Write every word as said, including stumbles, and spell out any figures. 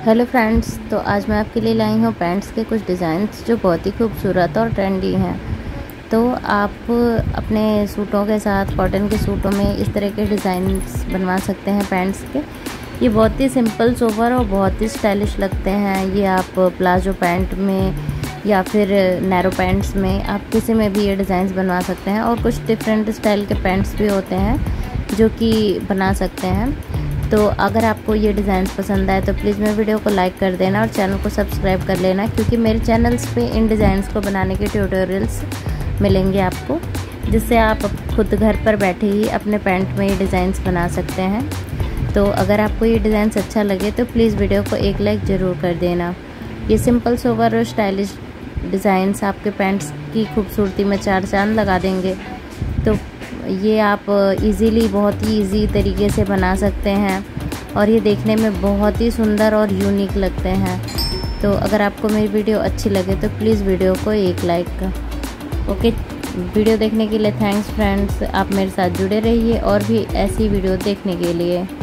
Hello friends, तो आज मैं आपके लिए लाई हूँ पैंट्स के कुछ डिज़ाइंस जो बहुत ही खूबसूरत और ट्रेंडी हैं। तो आप अपने सूटों के साथ, कॉटन के सूटों में इस तरह के डिज़ाइंस बनवा सकते हैं पैंट्स के। ये बहुत ही सिंपल सोबर और बहुत ही स्टाइलिश लगते हैं। ये आप प्लाजो पैंट में या फिर नैरो पैंट्स में, आप किसी में भी ये डिज़ाइंस बनवा सकते हैं। और कुछ डिफरेंट स्टाइल के पैंट्स भी होते हैं जो कि बना सकते हैं। तो अगर आपको ये डिज़ाइन पसंद आए तो प्लीज़ मेरे वीडियो को लाइक कर देना और चैनल को सब्सक्राइब कर लेना, क्योंकि मेरे चैनल्स पे इन डिज़ाइंस को बनाने के ट्यूटोरियल्स मिलेंगे आपको, जिससे आप खुद घर पर बैठे ही अपने पैंट में ये डिज़ाइंस बना सकते हैं। तो अगर आपको ये डिज़ाइंस अच्छा लगे तो प्लीज़ वीडियो को एक लाइक ज़रूर कर देना। ये सिंपल सोबर और स्टाइलिश डिज़ाइंस आपके पैंट्स की खूबसूरती में चार चांद लगा देंगे। तो ये आप इजीली, बहुत ही इजी तरीके से बना सकते हैं और ये देखने में बहुत ही सुंदर और यूनिक लगते हैं। तो अगर आपको मेरी वीडियो अच्छी लगे तो प्लीज़ वीडियो को एक लाइक। ओके, वीडियो देखने के लिए थैंक्स फ्रेंड्स। आप मेरे साथ जुड़े रहिए और भी ऐसी वीडियो देखने के लिए।